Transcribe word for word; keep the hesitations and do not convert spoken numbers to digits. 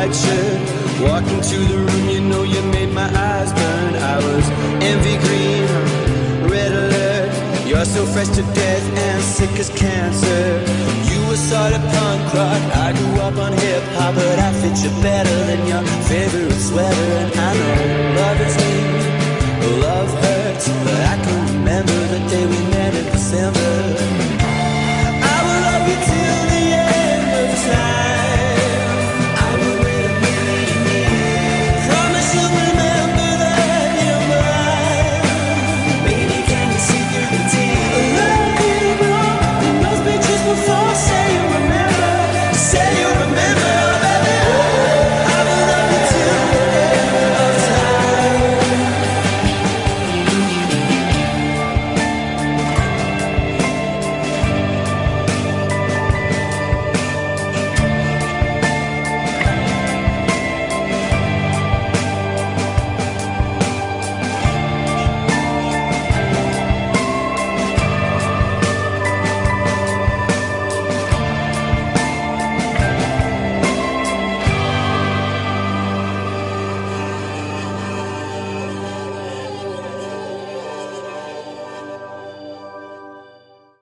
white shirt. Walked into the room, you know you made my eyes burn. I was envy green, red alert. You're so fresh to death and sick as cancer. You were sort of punk rock, I grew up on hip hop, but I fit you better than your favorite sweater. And I know love is